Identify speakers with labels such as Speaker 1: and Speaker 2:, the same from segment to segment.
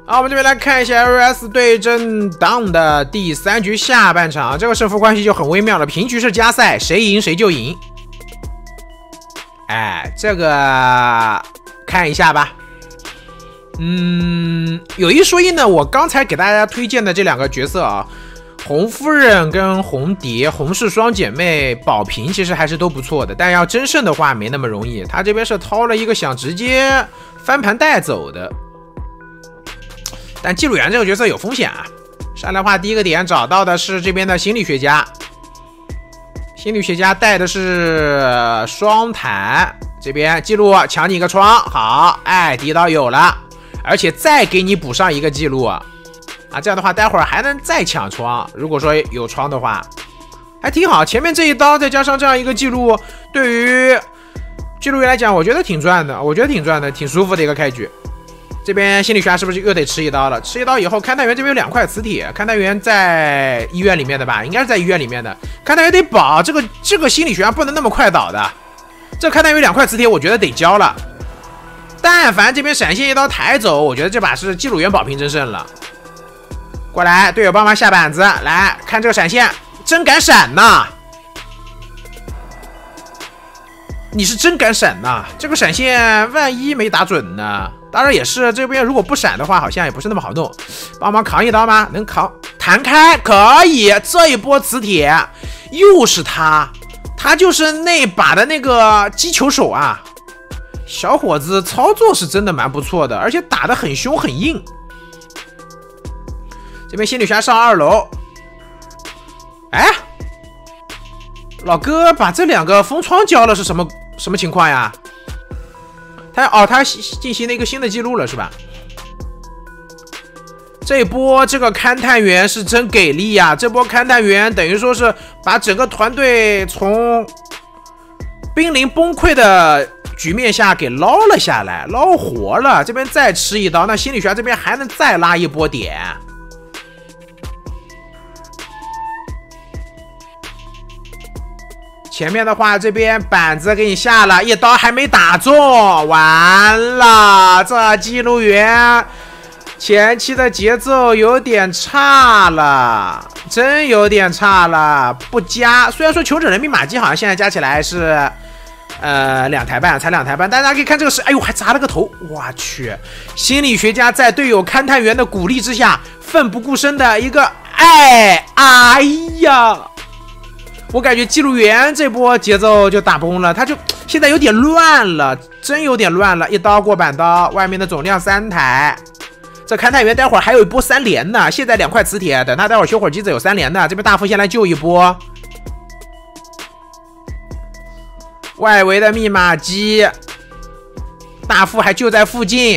Speaker 1: 好，我们这边来看一下 LS 对阵 Down 的第3局下半场，这个胜负关系就很微妙了，平局是加赛，谁赢谁就赢。哎，这个看一下吧。有一说一呢，我刚才给大家推荐的这2个角色啊，红夫人跟红蝶，红氏双姐妹保平其实还是都不错的，但要争胜的话没那么容易。他这边是掏了一个想直接翻盘带走的。但记录员这个角色有风险啊。上来的话，第一个点找到的是这边的心理学家，心理学家带的是双坦，这边记录抢你一个窗，好，哎，第一刀有了，而且再给你补上一个记录啊，这样的话待会儿还能再抢窗，如果说有窗的话，还挺好。前面这一刀再加上这样一个记录，对于记录员来讲，我觉得挺赚的，挺舒服的一个开局。这边心理学家是不是又得吃一刀了？吃一刀以后，勘探员这边有2块磁铁，勘探员在医院里面的吧？应该是在医院里面的。勘探员得保，这个心理学家不能那么快倒的。这勘探员2块磁铁，我觉得得交了。但凡这边闪现一刀抬走，我觉得这把是记录员保平争胜了。过来，队友帮忙下板子，来看这个闪现，真敢闪呐！你是真敢闪呐！这个闪现万一没打准呢？当然也是，这边如果不闪的话，好像也不是那么好弄。帮忙扛一刀吗？能扛？弹开，可以。这一波磁铁又是他就是那把的那个击球手啊！小伙子操作是真的蛮不错的，而且打得很凶很硬。这边心理学家上2楼，哎，老哥把这2个封窗交了是什么情况呀？他进行了一个新的记录了是吧？这一波这个勘探员是真给力呀！这波勘探员等于说是把整个团队从濒临崩溃的局面下给捞了下来，捞活了。这边再吃一刀，那心理学家这边还能再拉一波点。前面的话，这边板子给你下了一刀，还没打中，完了，这记录员前期的节奏有点差了，真有点差了，不加。虽然说求者人密码机好像现在加起来是2台半，才2台半，但大家可以看这个是，哎呦，还砸了个头，我去！心理学家在队友勘探员的鼓励之下，奋不顾身的一个，哎呀！我感觉记录员这波节奏就打崩了，他就现在有点乱了，真有点乱了。一刀过板刀，外面的总量3台。这勘探员待会儿还有一波3连呢，现在2块磁铁，等他待会儿修会儿机子有3连的。这边大副先来救一波，外围的密码机，大副还就在附近。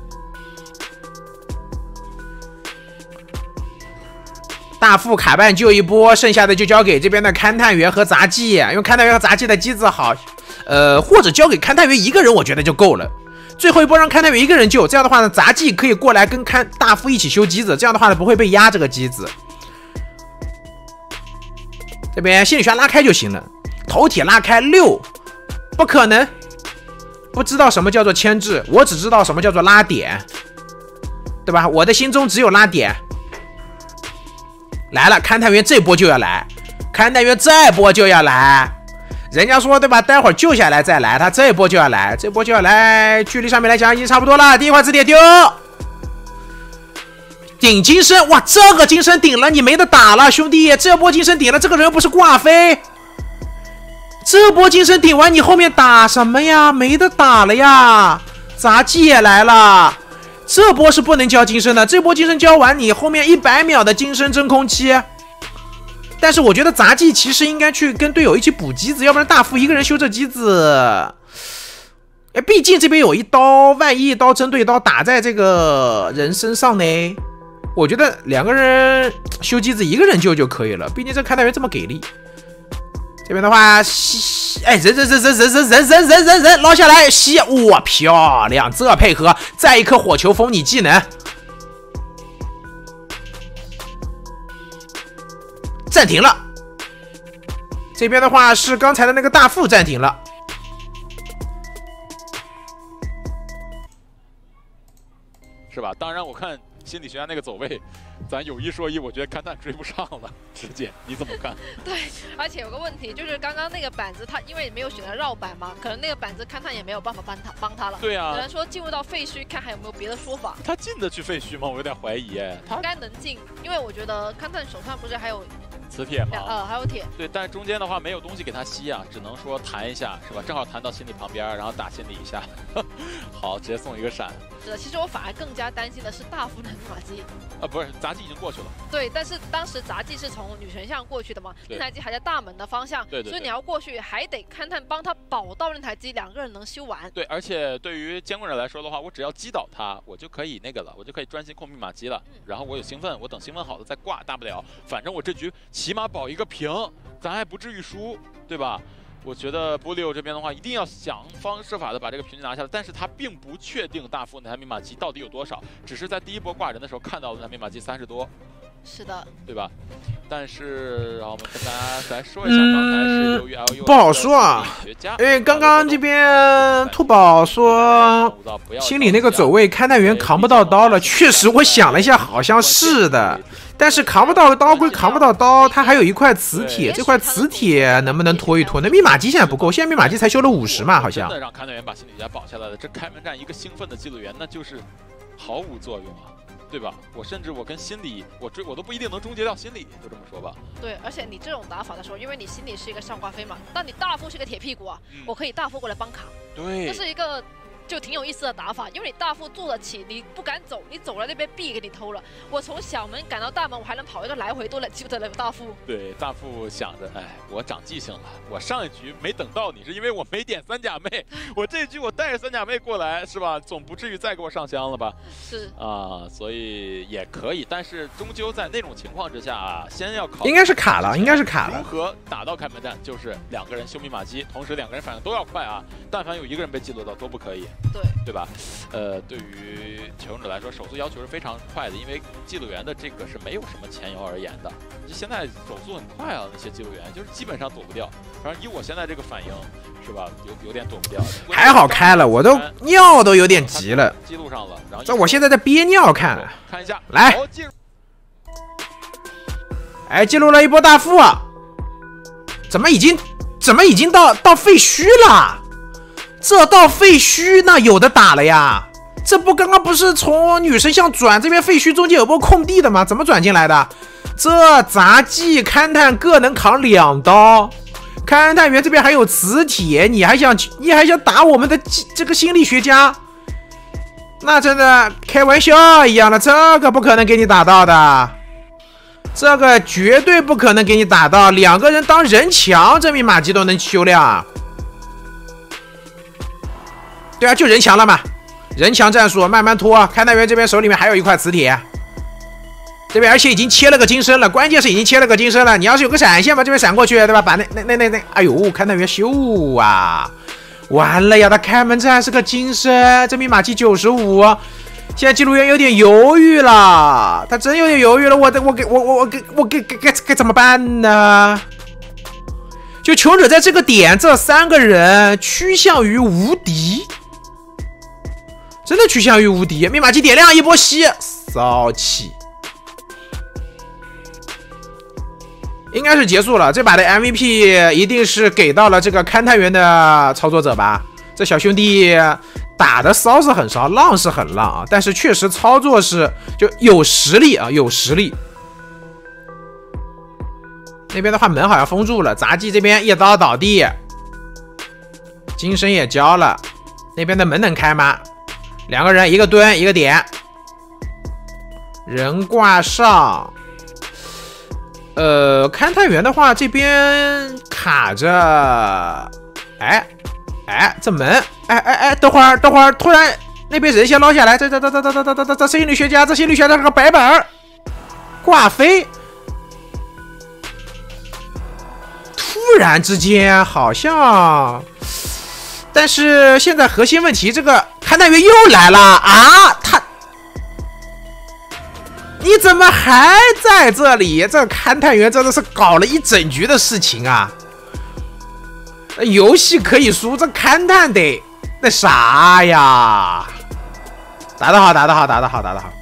Speaker 1: 大副卡半救一波，剩下的就交给这边的勘探员和杂技，因为勘探员和杂技的机子好，或者交给勘探员一个人，我觉得就够了。最后一波让勘探员一个人救，这样的话呢，杂技可以过来跟大副一起修机子，这样的话呢不会被压这个机子。这边心理学家拉开就行了，头铁拉开6，不可能，不知道什么叫做牵制，我只知道什么叫做拉点，对吧？我的心中只有拉点。来了，勘探员这波就要来，勘探员这波就要来，人家说对吧？待会儿救下来再来，他这波就要来，这波就要来，距离上面来讲已经差不多了。第一块磁铁丢，顶金身，哇，这个金身顶了，你没得打了，兄弟，这波金身顶了，这个人不是挂飞？这波金身顶完，你后面打什么呀？没得打了呀！杂技也来了。这波是不能交金身的，这波金身交完，你后面100秒的金身真空期。但是我觉得杂技其实应该去跟队友一起补机子，要不然大副一个人修这机子，毕竟这边有一刀，万一一刀针对刀打在这个人身上呢？我觉得2个人修机子，一个人救就可以了，毕竟这勘探员这么给力。这边的话，哎，人捞下来，吸，哇，漂亮！这配合，再一颗火球封你技能，暂停了。这边的话是刚才的那个大副暂停了，
Speaker 2: 是吧？当然，我看心理学家那个走位，咱有一说一，我觉得勘探追不上了，直接你怎么看？
Speaker 3: 对，而且有个问题就是刚刚那个板子，他因为没有选择绕板嘛，可能那个板子勘探也没有办法帮他了。
Speaker 2: 对啊，
Speaker 3: 只能说进入到废墟，看还有没有别的说法。
Speaker 2: 他进得去废墟吗？我有点怀疑哎。他
Speaker 3: 应该能进，因为我觉得勘探手上不是还有
Speaker 2: 磁铁吗？
Speaker 3: 还有铁。
Speaker 2: 对，但是中间的话没有东西给他吸啊，只能说弹一下，是吧？正好弹到心理旁边，然后打心理一下，好，直接送一个闪。
Speaker 3: 是的，其实我反而更加担心的是大副的密码机。
Speaker 2: 不是，杂技已经过去了。
Speaker 3: 对，但是当时杂技是从女神像过去的嘛，那台机还在大门的方向，
Speaker 2: 对，
Speaker 3: 所以你要过去还得勘探帮他保到那台机，两个人能修完。
Speaker 2: 对，而且对于监控者来说的话，我只要击倒他，我就可以那个了，我就可以专心控密码机了。然后我有兴奋，我等兴奋好了再挂，大不了，反正我这局起码保一个平，咱还不至于输，对吧？我觉得波利欧这边的话，一定要想方设法的把这个平局拿下来，但是他并不确定大副那台密码机到底有多少，只是在第一波挂人的时候看到了那台密码机30多，
Speaker 3: 是的，
Speaker 2: 对吧？但是我们跟大家来说一下，刚才是由于 LU
Speaker 1: 不好说啊，因为刚刚这边兔宝说心里那个走位勘探员扛不到刀了，确实我想了一下，好像是的。但是扛不到刀归扛不到刀，它还有一块磁铁，这块磁铁能不能拖一拖？那密码机现在不够，现在密码机才修了50嘛，好像。
Speaker 2: 真的让勘探员把心理学家保下来了，这开门战一个兴奋的记录员，那就是毫无作用啊，对吧？甚至我跟心理我都不一定能终结掉心理，就这么说吧。
Speaker 3: 对，而且你这种打法的时候，因为你心里是一个上挂飞嘛，但你大副是个铁屁股啊，我可以大副过来帮扛。
Speaker 2: 对，
Speaker 3: 这是一个。就挺有意思的打法，因为你大副坐得起，你不敢走，你走了那边 B 给你偷了。我从小门赶到大门，我还能跑一个来回，都记不得了大副。
Speaker 2: 对，大副想着，哎，我长记性了，我上一局没等到你，是因为我没点三甲妹，我这一局我带着三甲妹过来，是吧？总不至于再给我上香了吧？
Speaker 3: 是
Speaker 2: 啊，所以也可以，但是终究在那种情况之下啊，先要考虑
Speaker 1: 应该是卡了，应该是卡了。
Speaker 2: 如何打到开门战，就是2个人修密码机，同时2个人反应都要快啊，但凡有1个人被击落到都不可以。对吧？对于求生者来说，手速要求是非常快的，因为记录员的这个是没有什么前摇而言的。现在手速很快啊，那些记录员就是基本上躲不掉。反正以我现在这个反应，是吧？有点躲不掉。
Speaker 1: 还好开了，我都尿都有点急了。
Speaker 2: 记录上了，然后
Speaker 1: 这我现在在憋尿看
Speaker 2: 一下，
Speaker 1: 来，哎，记录了一波大副啊！怎么已经到废墟了？这到废墟那有的打了呀！这不刚刚不是从女神像转这边废墟中间有波空地的吗？怎么转进来的？这杂技勘探各能扛2刀，勘探员这边还有磁铁，你还想打我们的这个心理学家？那真的开玩笑一样的，这个不可能给你打到的，这个绝对不可能给你打到。2个人当人墙，这密码机都能修亮。对啊，就人墙了嘛，人墙战术，慢慢拖。勘探员这边手里面还有一块磁铁，这边而且已经切了个金身了，关键是已经切了个金身了。你要是有个闪现，把这边闪过去，对吧？把那，哎呦，勘探员秀啊！完了呀，他开门战是个金身，这密码机95，现在记录员有点犹豫了，他真有点犹豫了。我该怎么办呢？就求者在这个点，这3个人趋向于无敌。真的趋向于无敌，密码机点亮一波吸，骚气，应该是结束了。这把的 MVP 一定是给到了这个勘探员的操作者吧？这小兄弟打的骚是很骚，浪是很浪啊，但是确实操作是就有实力啊，有实力。那边的话门好像封住了，杂技这边一刀倒地，金身也交了，那边的门能开吗？2个人，一个蹲，一个点，人挂上。勘探员的话这边卡着，哎，这门，等会儿，突然那边人先捞下来，这心理学家，这是个白本挂飞。突然之间好像。但是现在核心问题，这个勘探员又来了啊！你怎么还在这里？这勘探员真的是搞了一整局的事情啊！游戏可以输，这勘探得那啥呀？打得好，打得好。